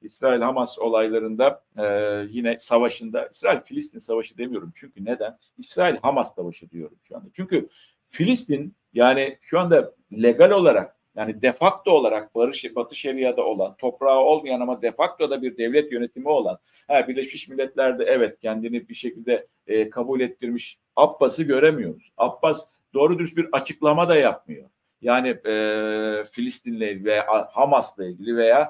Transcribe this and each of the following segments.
İsrail-Hamas olaylarında yine savaşında, İsrail-Filistin savaşı demiyorum. Çünkü neden? İsrail-Hamas savaşı diyorum şu anda. Çünkü Filistin yani şu anda legal olarak yani de facto olarak Batı Şeria'da olan, toprağı olmayan ama de facto da bir devlet yönetimi olan, Birleşmiş Milletler'de evet kendini bir şekilde kabul ettirmiş Abbas'ı göremiyoruz. Abbas doğru dürüst bir açıklama da yapmıyor. Yani Filistin'le veya Hamas'la ilgili veya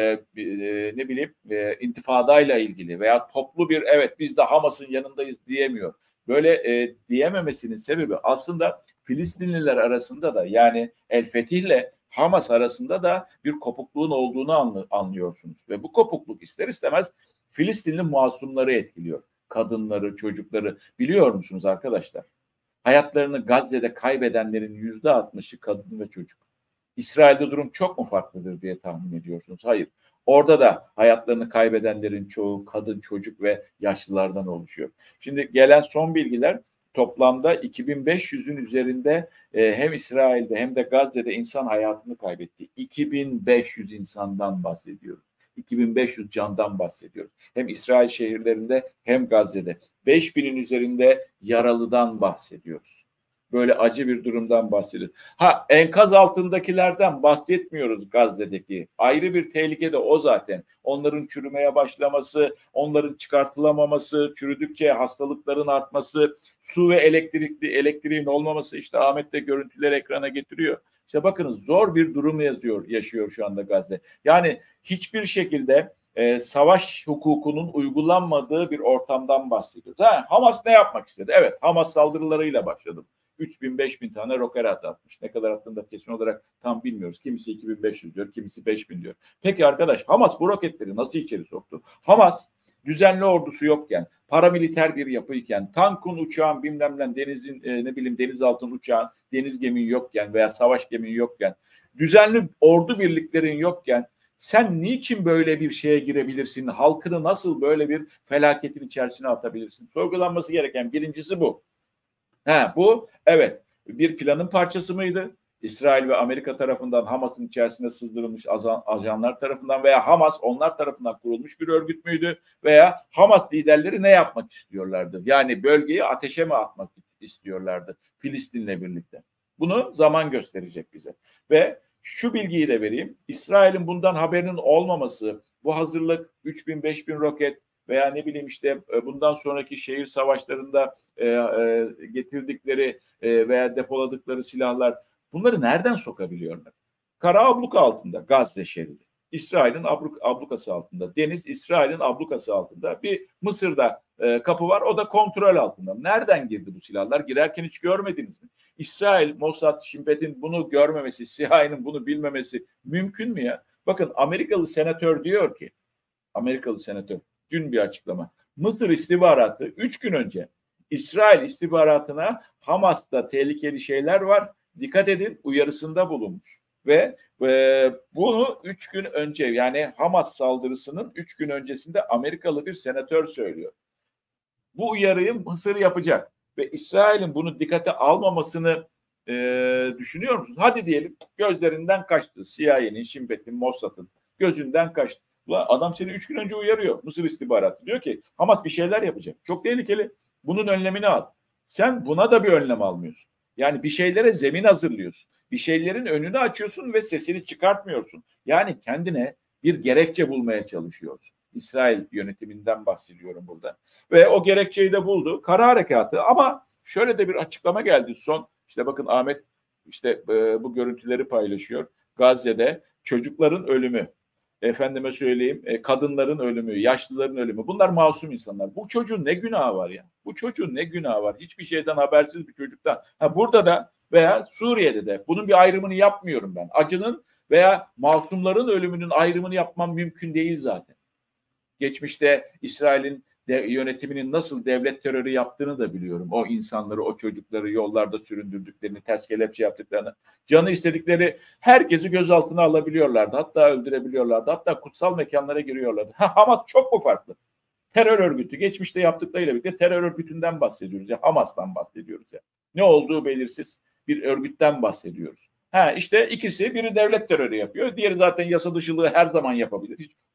ne bileyim intifadayla ilgili veya toplu bir evet biz de Hamas'ın yanındayız diyemiyor. Böyle diyememesinin sebebi aslında Filistinliler arasında da yani El Fetih'le Hamas arasında da bir kopukluğun olduğunu anlıyorsunuz. Ve bu kopukluk ister istemez Filistinli masumları etkiliyor. Kadınları, çocukları biliyor musunuz arkadaşlar? Hayatlarını Gazze'de kaybedenlerin %60'ı kadın ve çocuk. İsrail'de durum çok mu farklıdır diye tahmin ediyorsunuz? Hayır. Orada da hayatlarını kaybedenlerin çoğu kadın, çocuk ve yaşlılardan oluşuyor. Şimdi gelen son bilgiler toplamda 2500'ün üzerinde hem İsrail'de hem de Gazze'de insan hayatını kaybetti. 2500 insandan bahsediyoruz. 2500 candan bahsediyoruz. Hem İsrail şehirlerinde hem Gazze'de. 5000'in üzerinde yaralıdan bahsediyoruz. Böyle acı bir durumdan bahsediyoruz. Enkaz altındakilerden bahsetmiyoruz Gazze'deki. Ayrı bir tehlike de o zaten. Onların çürümeye başlaması, onların çıkartılamaması, çürüdükçe hastalıkların artması, su ve elektriğin olmaması. İşte Ahmet de görüntüleri ekrana getiriyor. İşte bakınız zor bir durum yaşıyor şu anda Gazze. Yani hiçbir şekilde savaş hukukunun uygulanmadığı bir ortamdan bahsediyoruz. Hamas ne yapmak istedi? Evet, Hamas saldırılarıyla başladı. 3000-5000 tane roket atmış. Ne kadar attığını da kesin olarak tam bilmiyoruz. Kimisi 2500 diyor, kimisi 5000 diyor. Peki arkadaş Hamas bu roketleri nasıl içeri soktu? Hamas düzenli ordusu yokken, paramiliter bir yapıyken, tankın, uçağın, bilmem ne, denizin, denizaltın uçağın, deniz gemin yokken veya savaş gemin yokken, düzenli ordu birliklerin yokken sen niçin böyle bir şeye girebilirsin? Halkını nasıl böyle bir felaketin içerisine atabilirsin? Sorgulanması gereken birincisi bu. Bu evet bir planın parçası mıydı? İsrail ve Amerika tarafından Hamas'ın içerisine sızdırılmış ajanlar tarafından veya Hamas onlar tarafından kurulmuş bir örgüt müydü? Veya Hamas liderleri ne yapmak istiyorlardı? Yani bölgeyi ateşe mi atmak istiyorlardı Filistin'le birlikte? Bunu zaman gösterecek bize. Ve şu bilgiyi de vereyim. İsrail'in bundan haberinin olmaması, bu hazırlık 3000-5000 roket veya ne bileyim işte bundan sonraki şehir savaşlarında getirdikleri veya depoladıkları silahlar bunları nereden sokabiliyorlar? Kara abluka altında Gazze şeridi. İsrail'in ablukası altında. Deniz İsrail'in ablukası altında. Bir Mısır'da kapı var. O da kontrol altında. Nereden girdi bu silahlar? Girerken hiç görmediniz mi? İsrail, Mossad, Shin Bet'in bunu görmemesi, CIA'nın bunu bilmemesi mümkün mü ya? Bakın Amerikalı senatör diyor ki, Amerikalı senatör dün bir açıklama. Mısır istihbaratı 3 gün önce İsrail istihbaratına Hamas'ta tehlikeli şeyler var. Dikkat edin uyarısında bulunmuş. Ve bunu 3 gün önce yani Hamas saldırısının 3 gün öncesinde Amerikalı bir senatör söylüyor. Bu uyarıyı Mısır yapacak ve İsrail'in bunu dikkate almamasını düşünüyor musunuz? Hadi diyelim gözlerinden kaçtı. CIA'nin, Shin Bet'in, Mossad'ın gözünden kaçtı. Ulan adam seni 3 gün önce uyarıyor. Mısır istihbaratı diyor ki Hamas bir şeyler yapacak. Çok tehlikeli. Bunun önlemini al. Sen buna da bir önlem almıyorsun. Yani bir şeylere zemin hazırlıyorsun. Bir şeylerin önünü açıyorsun ve sesini çıkartmıyorsun. Yani kendine bir gerekçe bulmaya çalışıyorsun. İsrail yönetiminden bahsediyorum burada. Ve o gerekçeyi de buldu. Kara harekatı ama şöyle de bir açıklama geldi son. İşte bakın Ahmet işte bu görüntüleri paylaşıyor. Gazze'de çocukların ölümü, efendime söyleyeyim kadınların ölümü, yaşlıların ölümü. Bunlar masum insanlar. Bu çocuğun ne günahı var ya? Bu çocuğun ne günahı var? Hiçbir şeyden habersiz bir çocuktan. Burada da veya Suriye'de de bunun bir ayrımını yapmıyorum ben. Acının veya masumların ölümünün ayrımını yapmam mümkün değil zaten. Geçmişte İsrail'in yönetiminin nasıl devlet terörü yaptığını da biliyorum. O insanları, o çocukları yollarda süründürdüklerini, ters kelepçe yaptıklarını, canı istedikleri herkesi gözaltına alabiliyorlardı. Hatta öldürebiliyorlardı. Hatta kutsal mekanlara giriyorlardı. Hamas çok mu farklı? Terör örgütü. Geçmişte yaptıklarıyla birlikte terör örgütünden bahsediyoruz. Ya Hamas'tan bahsediyoruz ya. Ne olduğu belirsiz bir örgütten bahsediyoruz. İşte ikisi biri devlet terörü yapıyor. Diğeri zaten yasa dışılığı her zaman yapabilir. Hiç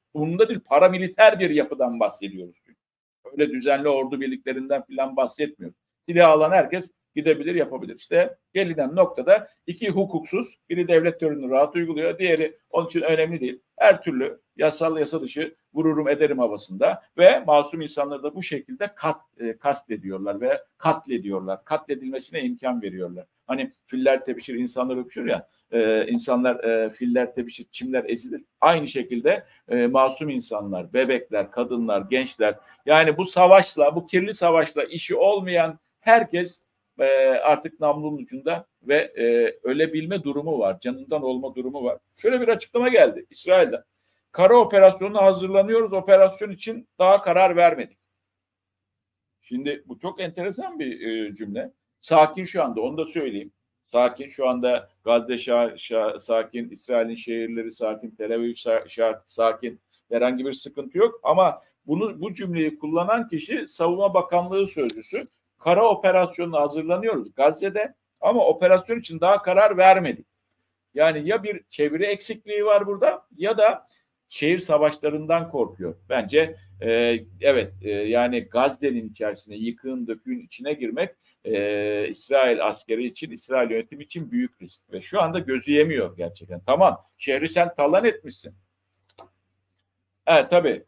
Bunda değil, paramiliter bir yapıdan bahsediyoruz. Öyle düzenli ordu birliklerinden falan bahsetmiyoruz. Silah alan herkes gidebilir, yapabilir. İşte gelinen noktada iki hukuksuz, biri devlet törünü rahat uyguluyor, diğeri onun için önemli değil. Her türlü yasal yasa dışı vururum ederim havasında ve masum insanları da bu şekilde kastediyorlar ve katlediyorlar. Katledilmesine imkan veriyorlar. Hani filler tepişir, insanlar öpüşür ya, insanlar filler tepişir, çimler ezilir. Aynı şekilde masum insanlar, bebekler, kadınlar, gençler, yani bu savaşla, bu kirli savaşla işi olmayan herkes artık namlunun ucunda ve ölebilme durumu var, canından olma durumu var. Şöyle bir açıklama geldi İsrail'den. Kara operasyonuna hazırlanıyoruz, operasyon için daha karar vermedik. Şimdi bu çok enteresan bir cümle. Sakin şu anda, onu da söyleyeyim. Sakin şu anda, Gazze sakin, İsrail'in şehirleri sakin, Tel Aviv sakin, herhangi bir sıkıntı yok. Ama bu cümleyi kullanan kişi Savunma Bakanlığı sözcüsü. Kara operasyonuna hazırlanıyoruz Gazze'de ama operasyon için daha karar vermedik. Yani ya bir çeviri eksikliği var burada ya da şehir savaşlarından korkuyor. Bence evet, yani Gazze'nin içerisine, yıkığın döküğün içine girmek İsrail askeri için, İsrail yönetimi için büyük risk. Ve şu anda gözü yemiyor gerçekten. Tamam, şehri sen talan etmişsin. Evet, tabii.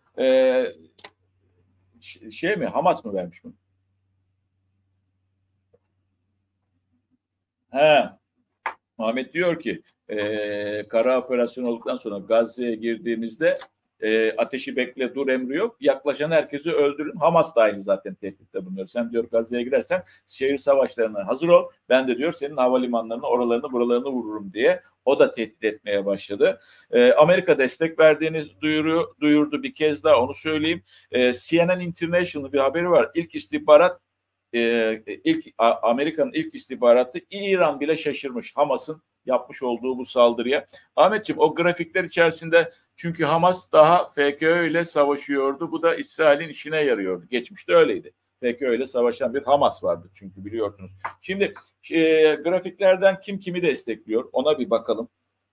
Şey mi, Hamas mı vermiş bunu? He. Ahmet diyor ki kara operasyon olduktan sonra Gazze'ye girdiğimizde ateşi bekle, dur emri yok. Yaklaşan herkesi öldürün. Hamas da aynı zaten tehditte bulunuyor. Sen diyor Gazze'ye girersen şehir savaşlarına hazır ol. Ben de diyor senin havalimanlarını, oralarını, buralarını vururum diye. O da tehdit etmeye başladı. Amerika destek verdiğini duyurdu bir kez daha, onu söyleyeyim. CNN International bir haberi var. Amerika'nın ilk istihbaratı İran bile şaşırmış Hamas'ın yapmış olduğu bu saldırıya. Ahmetciğim, o grafikler içerisinde, çünkü Hamas daha FKÖ ile savaşıyordu. Bu da İsrail'in işine yarıyordu. Geçmişte öyleydi. FKÖ ile savaşan bir Hamas vardı çünkü, biliyorsunuz. Şimdi grafiklerden kim kimi destekliyor ona bir bakalım.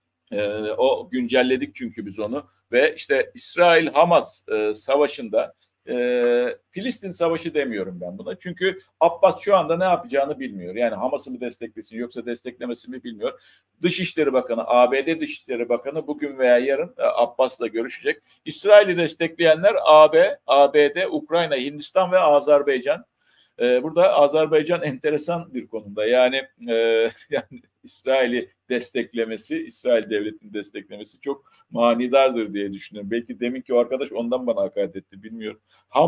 O güncelledik çünkü biz onu ve işte İsrail-Hamas savaşında, Filistin savaşı demiyorum ben buna. Çünkü Abbas şu anda ne yapacağını bilmiyor. Yani Hamas'ı mı desteklesin yoksa desteklemesi mi bilmiyor. Dışişleri Bakanı, ABD Dışişleri Bakanı bugün veya yarın Abbas'la görüşecek. İsrail'i destekleyenler ABD, Ukrayna, Hindistan ve Azerbaycan. Burada Azerbaycan enteresan bir konumda. Yani yani İsrail'i desteklemesi, İsrail devletini desteklemesi çok manidardır diye düşünüyorum. Belki deminki o arkadaş ondan bana hakaret etti, bilmiyorum.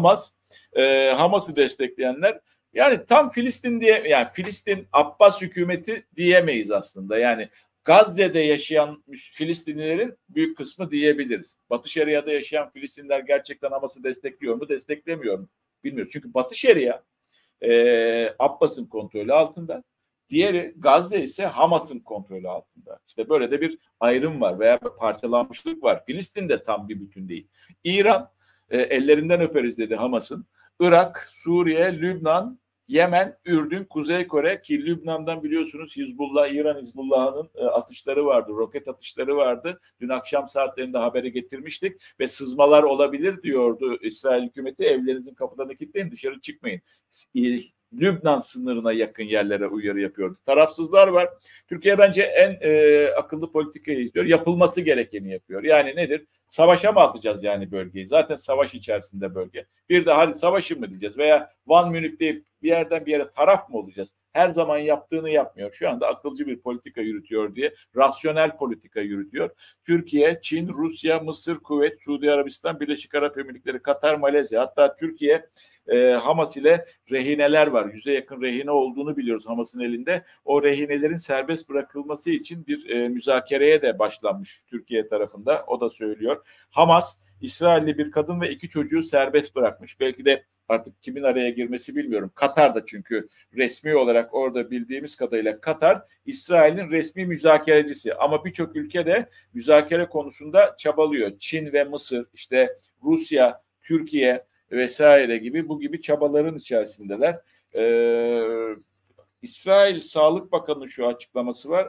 Hamas'ı destekleyenler, yani tam Filistin diye, yani Filistin Abbas hükümeti diyemeyiz aslında. Yani Gazze'de yaşayan Filistinlilerin büyük kısmı diyebiliriz. Batı Şeria'da yaşayan Filistinler gerçekten Hamas'ı destekliyor mu, desteklemiyor mu bilmiyoruz. Çünkü Batı Şeria Abbas'ın kontrolü altında. Diğeri, Gazze ise Hamas'ın kontrolü altında. İşte böyle de bir ayrım var veya bir parçalanmışlık var. Filistin de tam bir bütün değil. İran ellerinden öperiz dedi Hamas'ın. Irak, Suriye, Lübnan, Yemen, Ürdün, Kuzey Kore, ki Lübnan'dan biliyorsunuz Hizbullah, İran Hizbullah'ın atışları vardı, roket atışları vardı. Dün akşam saatlerinde haberi getirmiştik ve sızmalar olabilir diyordu İsrail hükümeti. Evlerinizin kapılarını kilitleyin, dışarı çıkmayın. Lübnan sınırına yakın yerlere uyarı yapıyordu. Tarafsızlar var. Türkiye bence en akıllı politikayı izliyor. Yapılması gerekeni yapıyor. Yani nedir? Savaşa mı atacağız yani bölgeyi? Zaten savaş içerisinde bölge. Bir de hadi savaşın mı diyeceğiz? Veya Van Münih deyip bir yerden bir yere taraf mı olacağız? Her zaman yaptığını yapmıyor. Şu anda akılcı bir politika yürütüyor diye, rasyonel politika yürütüyor. Türkiye, Çin, Rusya, Mısır, Kuveyt, Suudi Arabistan, Birleşik Arap Emirlikleri, Katar, Malezya, hatta Türkiye Hamas ile rehineler var. 100'e yakın rehine olduğunu biliyoruz Hamas'ın elinde. O rehinelerin serbest bırakılması için bir müzakereye de başlanmış Türkiye tarafında. O da söylüyor. Hamas, İsrailli bir kadın ve 2 çocuğu serbest bırakmış. Belki de artık kimin araya girmesi bilmiyorum. Katar'da, çünkü resmi olarak orada bildiğimiz kadarıyla Katar, İsrail'in resmi müzakerecisi. Ama birçok ülke de müzakere konusunda çabalıyor. Çin ve Mısır, işte Rusya, Türkiye vesaire gibi, bu gibi çabaların içerisindeler. İsrail Sağlık Bakanı'nın şu açıklaması var.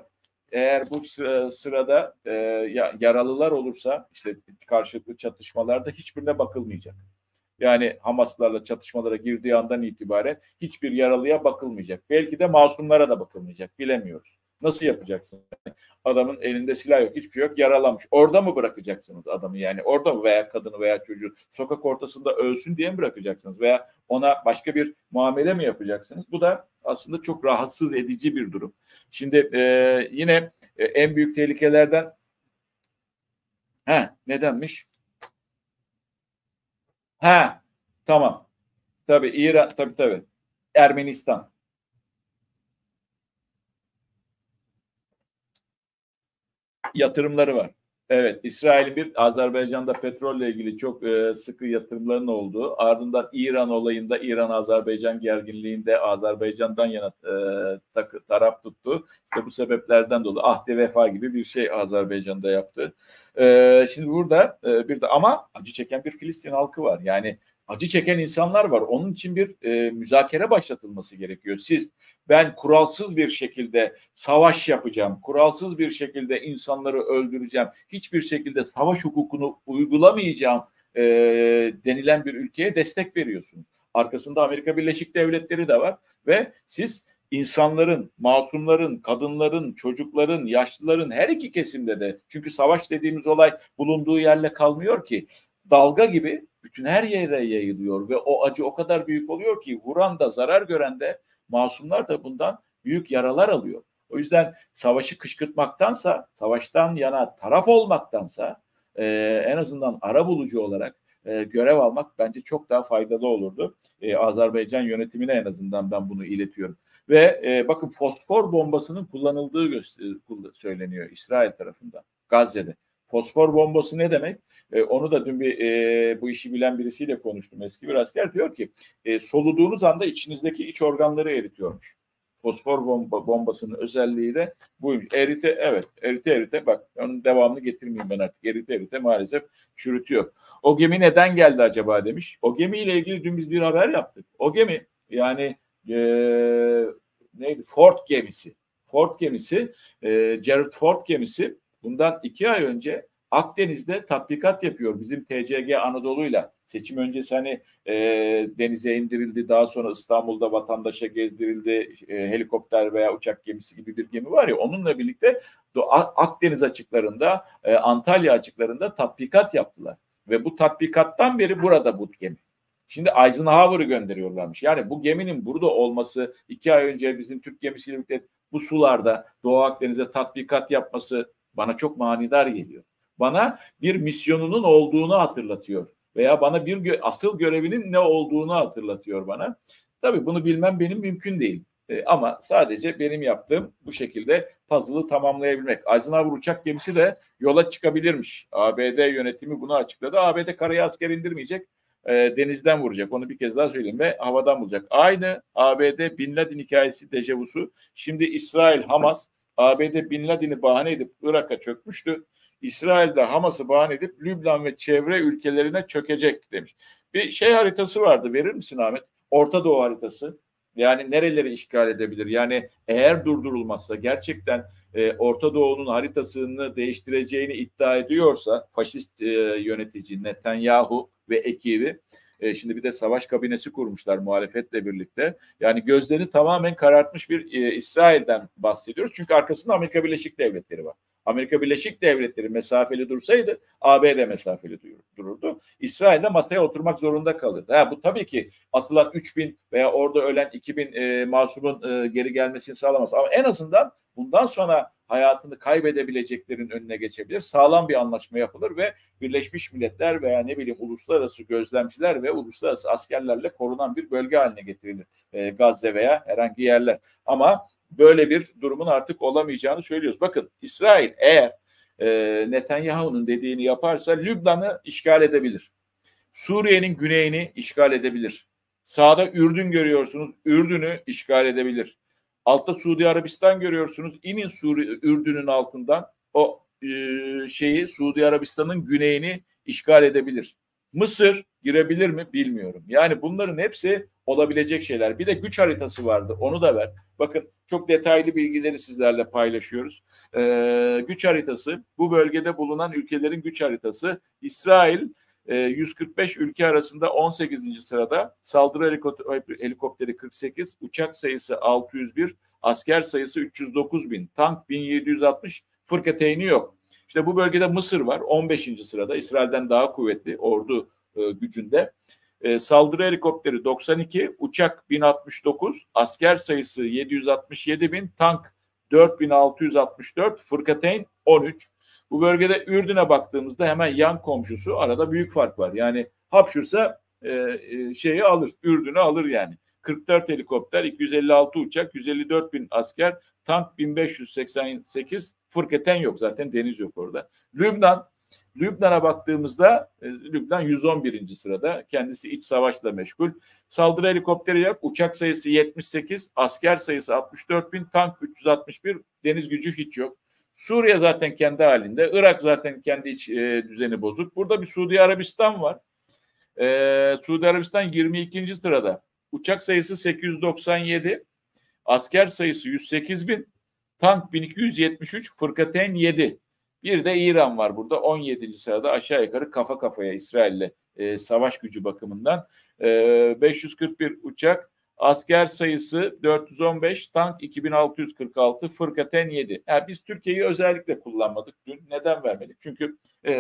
eğer bu sırada yaralılar olursa işte karşılıklı çatışmalarda hiçbirine bakılmayacak. Yani Hamaslarla çatışmalara girdiği andan itibaren hiçbir yaralıya bakılmayacak. Belki de masumlara da bakılmayacak. Bilemiyoruz. Nasıl yapacaksınız? Adamın elinde silah yok, hiçbir şey yok, yaralanmış. Orada mı bırakacaksınız adamı yani? Orada mı, veya kadını veya çocuğu sokak ortasında ölsün diye mi bırakacaksınız? Veya ona başka bir muamele mi yapacaksınız? Bu da aslında çok rahatsız edici bir durum. Şimdi yine en büyük tehlikelerden nedenmiş? Tamam. Tabii İran, tabii. Ermenistan. Yatırımları var. Evet, İsrail'in bir Azerbaycan'da petrolle ilgili çok sıkı yatırımların olduğu, ardından İran olayında, İran-Azerbaycan gerginliğinde Azerbaycan'dan yana taraf tuttu. İşte bu sebeplerden dolayı ahde vefa gibi bir şey Azerbaycan'da yaptı. Şimdi burada bir de ama acı çeken bir Filistin halkı var. Yani acı çeken insanlar var. Onun için bir müzakere başlatılması gerekiyor. Ben kuralsız bir şekilde savaş yapacağım, kuralsız bir şekilde insanları öldüreceğim, hiçbir şekilde savaş hukukunu uygulamayacağım denilen bir ülkeye destek veriyorsunuz. Arkasında Amerika Birleşik Devletleri de var ve siz insanların, masumların, kadınların, çocukların, yaşlıların her iki kesimde de, çünkü savaş dediğimiz olay bulunduğu yerle kalmıyor ki, dalga gibi bütün her yere yayılıyor ve o acı o kadar büyük oluyor ki vuran da zarar gören de, masumlar da bundan büyük yaralar alıyor. O yüzden savaşı kışkırtmaktansa, savaştan yana taraf olmaktansa en azından arabulucu olarak görev almak bence çok daha faydalı olurdu. Azerbaycan yönetimine en azından ben bunu iletiyorum. Ve bakın, fosfor bombasının kullanıldığı söyleniyor İsrail tarafından Gazze'de. Fosfor bombası ne demek? Onu da dün bu işi bilen birisiyle konuştum. Eski bir asker diyor ki soluduğunuz anda içinizdeki iç organları eritiyormuş. Fosfor bombasının özelliği de buymuş. Erite bak, onun devamını getirmeyeyim ben artık. Erite maalesef çürütüyor. O gemi neden geldi acaba demiş. O gemiyle ilgili dün biz bir haber yaptık. O gemi yani neydi? Ford gemisi, Gerald Ford gemisi bundan 2 ay önce Akdeniz'de tatbikat yapıyor. Bizim TCG Anadolu'yla seçim öncesi denize indirildi. Daha sonra İstanbul'da vatandaşa gezdirildi. Helikopter veya uçak gemisi gibi bir gemi var ya, onunla birlikte Akdeniz açıklarında, Antalya açıklarında tatbikat yaptılar. Ve bu tatbikattan beri burada bu gemi. Şimdi Eisenhower'ı gönderiyorlarmış. Yani bu geminin burada olması, 2 ay önce bizim Türk gemisiyle birlikte bu sularda Doğu Akdeniz'de tatbikat yapması bana çok manidar geliyor. Bana bir misyonunun olduğunu hatırlatıyor. Veya bana asıl görevinin ne olduğunu hatırlatıyor bana. Tabii bunu bilmem benim mümkün değil. Ama sadece benim yaptığım bu şekilde puzzle'ı tamamlayabilmek. Eisenhower uçak gemisi de yola çıkabilirmiş. ABD yönetimi bunu açıkladı. ABD karaya asker indirmeyecek. Denizden vuracak. Onu bir kez daha söyleyeyim ve havadan vuracak. Aynı ABD Bin Laden hikayesi dejavusu. Şimdi İsrail, Hamas, ABD Bin Laden'i bahane edip Irak'a çökmüştü. İsrail'de Hamas'ı bahane edip Lübnan ve çevre ülkelerine çökecek demiş. Bir şey haritası vardı, verir misin Ahmet? Orta Doğu haritası. Yani nereleri işgal edebilir? Yani eğer durdurulmazsa, gerçekten Orta Doğu'nun haritasını değiştireceğini iddia ediyorsa faşist yönetici Netanyahu ve ekibi, şimdi bir de savaş kabinesi kurmuşlar muhalefetle birlikte. Yani gözlerini tamamen karartmış bir İsrail'den bahsediyoruz. Çünkü arkasında Amerika Birleşik Devletleri var. Amerika Birleşik Devletleri mesafeli dursaydı ABD mesafeli dururdu. İsrail'de masaya oturmak zorunda kalırdı. Bu tabii ki atılan 3.000 veya orada ölen 2.000 masumun geri gelmesini sağlamaz. Ama en azından bundan sonra hayatını kaybedebileceklerin önüne geçebilir. Sağlam bir anlaşma yapılır ve Birleşmiş Milletler veya uluslararası gözlemciler ve uluslararası askerlerle korunan bir bölge haline getirilir. Gazze veya herhangi yerler. Ama böyle bir durumun artık olamayacağını söylüyoruz. Bakın, İsrail eğer Netanyahu'nun dediğini yaparsa Lübnan'ı işgal edebilir. Suriye'nin güneyini işgal edebilir. Sağda Ürdün görüyorsunuz. Ürdün'ü işgal edebilir. Altta Suudi Arabistan görüyorsunuz. İnin Ürdün'ün altından o Suudi Arabistan'ın güneyini işgal edebilir. Mısır girebilir mi bilmiyorum. Yani bunların hepsi olabilecek şeyler. Bir de güç haritası vardı. Onu da ver. Bakın çok detaylı bilgileri sizlerle paylaşıyoruz. Güç haritası, bu bölgede bulunan ülkelerin güç haritası. İsrail 145 ülke arasında 18. sırada, saldırı helikopteri 48, uçak sayısı 601, asker sayısı 309 bin, tank 1760, fırkateyni yok. İşte bu bölgede Mısır var 15. sırada, İsrail'den daha kuvvetli ordu gücünde. Saldırı helikopteri 92, uçak 1069, asker sayısı 767 bin, tank 4664, fırkateyn 13. Bu bölgede Ürdün'e baktığımızda hemen yan komşusu, arada büyük fark var. Yani hapşursa şeyi alır, Ürdün'ü alır yani. 44 helikopter, 256 uçak, 154 bin asker, tank 1588, fırkateyn yok, zaten deniz yok orada. Lübnan'a baktığımızda Lübnan 111. sırada. Kendisi iç savaşla meşgul. Saldırı helikopteri yok. Uçak sayısı 78. Asker sayısı 64 bin. Tank 361. Deniz gücü hiç yok. Suriye zaten kendi halinde. Irak zaten kendi iç düzeni bozuk. Burada bir Suudi Arabistan var. Suudi Arabistan 22. sırada. Uçak sayısı 897. Asker sayısı 108 bin. Tank 1273. Fırkateyn 7. Bir de İran var burada 17. sırada, aşağı yukarı kafa kafaya İsrail'le savaş gücü bakımından. 541 uçak, asker sayısı 415, tank 2646, fırkateyn 7. Yani biz Türkiye'yi özellikle kullanmadık dün. Neden vermedik? Çünkü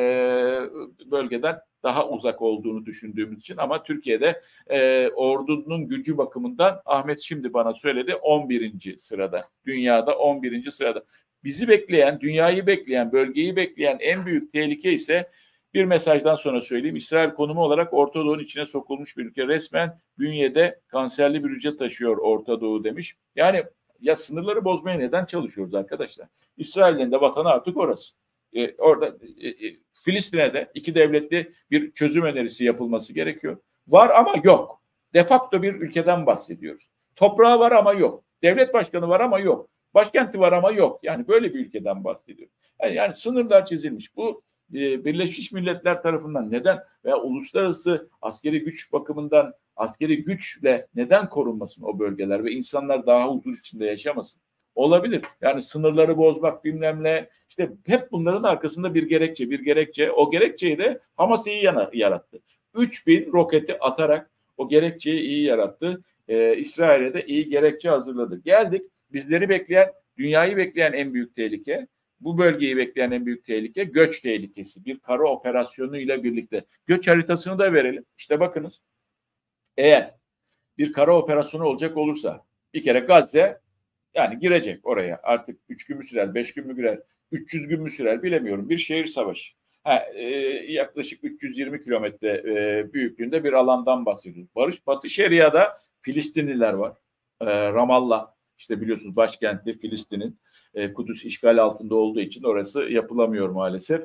bölgeden daha uzak olduğunu düşündüğümüz için, ama Türkiye'de ordunun gücü bakımından Ahmet şimdi bana söyledi 11. sırada. Dünyada 11. sırada. Bizi bekleyen, dünyayı bekleyen, bölgeyi bekleyen en büyük tehlike ise, bir mesajdan sonra söyleyeyim, İsrail konumu olarak Orta Doğu'nun içine sokulmuş bir ülke. Resmen bünyede kanserli bir hücre taşıyor Orta Doğu demiş. Yani ya sınırları bozmaya neden çalışıyoruz arkadaşlar? İsrail'in de vatanı artık orası. Orada Filistin'e de iki devletli bir çözüm önerisi yapılması gerekiyor. Var ama yok. De facto bir ülkeden bahsediyoruz. Toprağı var ama yok. Devlet başkanı var ama yok. Başkenti var ama yok. Yani böyle bir ülkeden bahsediyoruz. Yani sınırlar çizilmiş. Bu Birleşmiş Milletler tarafından neden veya uluslararası askeri güç bakımından askeri güçle neden korunmasın o bölgeler ve insanlar daha huzur içinde yaşamasın? Olabilir. Yani sınırları bozmak bilmem ne, işte hep bunların arkasında bir gerekçe. O gerekçeyi de Hamas iyi yarattı. 3000 roketi atarak o gerekçeyi iyi yarattı. İsrail'e de iyi gerekçe hazırladı. Geldik. Bizleri bekleyen, dünyayı bekleyen en büyük tehlike, bu bölgeyi bekleyen en büyük tehlike göç tehlikesi. Bir kara operasyonu ile birlikte. Göç haritasını da verelim. İşte bakınız. Eğer bir kara operasyonu olacak olursa, bir kere Gazze yani girecek oraya. Artık 3 gün mü sürer, 5 gün mü sürer, 300 gün mü sürer bilemiyorum. Bir şehir savaşı. Yaklaşık 320 kilometre büyüklüğünde bir alandan bahsediyoruz. Batı Şeria'da Filistinliler var. Ramallah, işte biliyorsunuz başkenti Filistin'in. Kudüs işgal altında olduğu için orası yapılamıyor maalesef.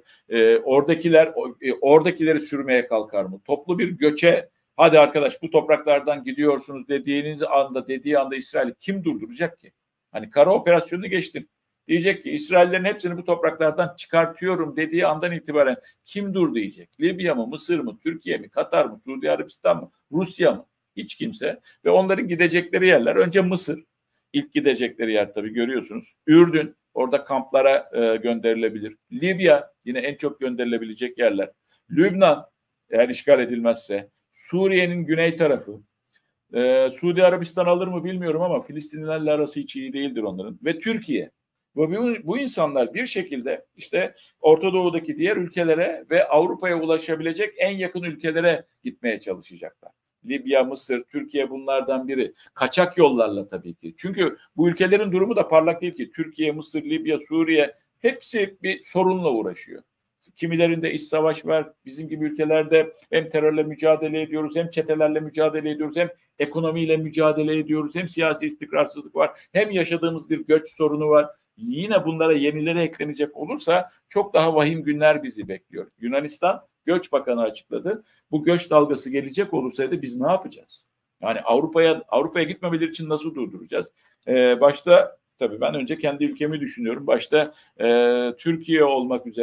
Oradakileri sürmeye kalkar mı? Toplu bir göçe, hadi arkadaş bu topraklardan gidiyorsunuz dediği anda İsrail'i kim durduracak ki? Hani kara operasyonunu geçtim. Diyecek ki İsraillerin hepsini bu topraklardan çıkartıyorum dediği andan itibaren kim dur diyecek? Libya mı, Mısır mı, Türkiye mi, Katar mı, Suudi Arabistan mı, Rusya mı? Hiç kimse. Ve onların gidecekleri yerler önce Mısır. İlk gidecekleri yer tabii görüyorsunuz. Ürdün, orada kamplara gönderilebilir. Libya yine en çok gönderilebilecek yerler. Lübnan eğer işgal edilmezse. Suriye'nin güney tarafı. Suudi Arabistan alır mı bilmiyorum ama Filistinlilerle arası hiç iyi değildir onların. Ve Türkiye. Bu insanlar bir şekilde işte Orta Doğu'daki diğer ülkelere ve Avrupa'ya ulaşabilecek en yakın ülkelere gitmeye çalışacaklar. Libya, Mısır, Türkiye bunlardan biri. Kaçak yollarla tabii ki. Çünkü bu ülkelerin durumu da parlak değil ki. Türkiye, Mısır, Libya, Suriye hepsi bir sorunla uğraşıyor. Kimilerinde iç savaş var. Bizim gibi ülkelerde hem terörle mücadele ediyoruz, hem çetelerle mücadele ediyoruz, hem ekonomiyle mücadele ediyoruz, hem siyasi istikrarsızlık var, hem yaşadığımız bir göç sorunu var. Yine bunlara yenileri eklenecek olursa çok daha vahim günler bizi bekliyor. Yunanistan Göç Bakanı açıkladı. Bu göç dalgası gelecek olursaydı biz ne yapacağız? Yani Avrupa'ya gitmemeleri için nasıl durduracağız? Başta tabii ben önce kendi ülkemi düşünüyorum. Başta Türkiye olmak üzere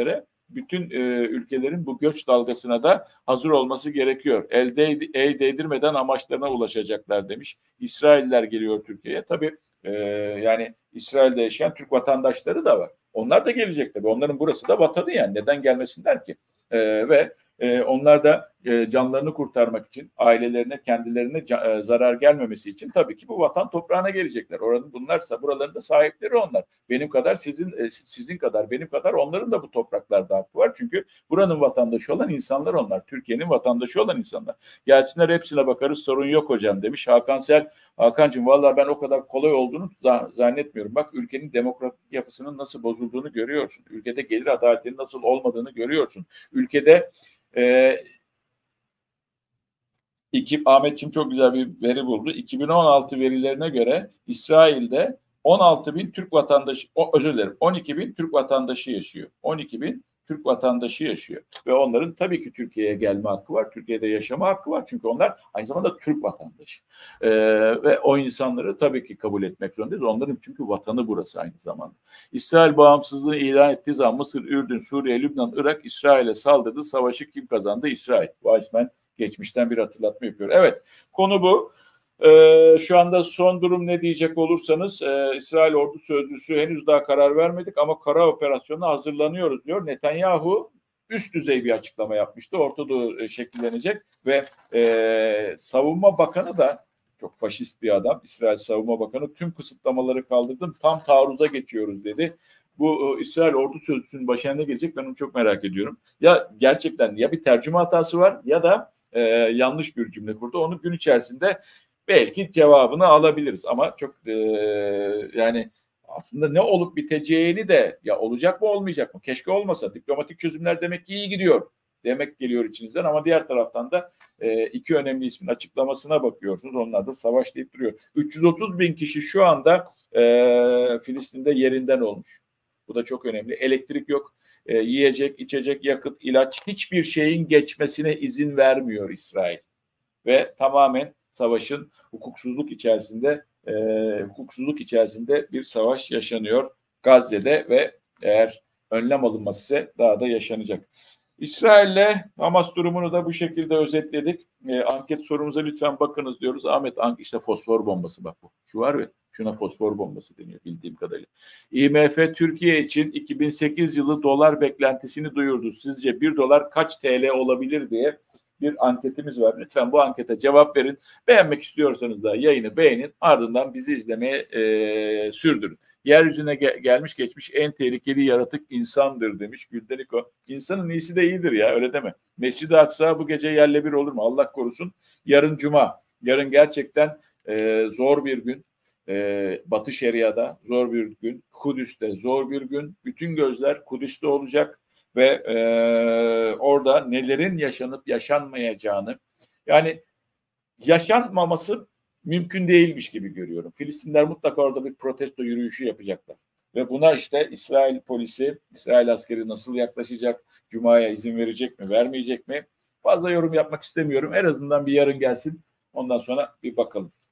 bütün ülkelerin bu göç dalgasına da hazır olması gerekiyor. El değdirmeden amaçlarına ulaşacaklar demiş. İsrailler geliyor Türkiye'ye. Tabii yani İsrail'de yaşayan Türk vatandaşları da var. Onlar da gelecek tabii. Onların burası da vatanı yani. Neden gelmesinler ki? Ve onlar da canlarını kurtarmak için, ailelerine, kendilerine zarar gelmemesi için tabii ki bu vatan toprağına gelecekler. Oranın bunlarsa buraların da sahipleri onlar. Benim kadar sizin kadar benim kadar onların da bu topraklarda hakkı var. Çünkü buranın vatandaşı olan insanlar onlar. Türkiye'nin vatandaşı olan insanlar. Gelsinler hepsine bakarız sorun yok hocam demiş. Hakan Sel. Hakan'cığım vallahi ben o kadar kolay olduğunu zannetmiyorum. Bak ülkenin demokratik yapısının nasıl bozulduğunu görüyorsun. Ülkede gelir adaletinin nasıl olmadığını görüyorsun. Ülkede Ahmetciğim çok güzel bir veri buldu. 2016 verilerine göre İsrail'de 16 bin Türk vatandaşı, özür dilerim 12 bin Türk vatandaşı yaşıyor. 12 bin Türk vatandaşı yaşıyor. Ve onların tabii ki Türkiye'ye gelme hakkı var. Türkiye'de yaşama hakkı var. Çünkü onlar aynı zamanda Türk vatandaşı. Ve o insanları tabii ki kabul etmek zorundayız. Onların çünkü vatanı burası aynı zamanda. İsrail bağımsızlığı ilan ettiği zaman Mısır, Ürdün, Suriye, Lübnan, Irak İsrail'e saldırdı. Savaşı kim kazandı? İsrail. Weizmann geçmişten bir hatırlatma yapıyor. Evet, konu bu. Şu anda son durum ne diyecek olursanız İsrail Ordu Sözcüsü henüz daha karar vermedik ama kara operasyonuna hazırlanıyoruz diyor. Netanyahu üst düzey bir açıklama yapmıştı. Orta Doğu şekillenecek ve Savunma Bakanı da çok faşist bir adam. İsrail Savunma Bakanı tüm kısıtlamaları kaldırdım. Tam taarruza geçiyoruz dedi. Bu İsrail Ordu Sözcüsü'nün başına ne gelecek ben onu çok merak ediyorum. Ya gerçekten ya bir tercüme hatası var ya da yanlış bir cümle kurdu. Onu gün içerisinde belki cevabını alabiliriz ama çok yani aslında ne olup biteceğini de ya olacak mı olmayacak mı? Keşke olmasa. Diplomatik çözümler demek ki iyi gidiyor. Demek geliyor içinizden ama diğer taraftan da iki önemli ismin açıklamasına bakıyorsunuz. Onlar da savaş deyip duruyor. 330 bin kişi şu anda Filistin'de yerinden olmuş. Bu da çok önemli. Elektrik yok. Yiyecek, içecek, yakıt, ilaç hiçbir şeyin geçmesine izin vermiyor İsrail. Ve tamamen savaşın hukuksuzluk içerisinde bir savaş yaşanıyor Gazze'de ve eğer önlem alınmazsa daha da yaşanacak. İsrail'le Hamas durumunu da bu şekilde özetledik. Anket sorumuza lütfen bakınız diyoruz. Ahmet işte fosfor bombası bak bu. Şu var ya şuna fosfor bombası deniyor bildiğim kadarıyla. IMF Türkiye için 2008 yılı dolar beklentisini duyurdu. Sizce 1 dolar kaç TL olabilir diye bir anketimiz var. Lütfen bu ankete cevap verin. Beğenmek istiyorsanız da yayını beğenin. Ardından bizi izlemeye sürdürün. Yeryüzüne gelmiş geçmiş en tehlikeli yaratık insandır demiş Güldeniko. İnsanın iyisi de iyidir ya öyle deme. Mescid-i Aksa bu gece yerle bir olur mu? Allah korusun. Yarın Cuma. Yarın gerçekten zor bir gün. Batı Şeria'da zor bir gün. Kudüs'te zor bir gün. Bütün gözler Kudüs'te olacak. Ve orada nelerin yaşanıp yaşanmayacağını yani yaşanmaması mümkün değilmiş gibi görüyorum. Filistinler mutlaka orada bir protesto yürüyüşü yapacaklar. Ve buna işte İsrail polisi, İsrail askeri nasıl yaklaşacak, Cuma'ya izin verecek mi, vermeyecek mi? Fazla yorum yapmak istemiyorum. En azından bir yarın gelsin. Ondan sonra bir bakalım.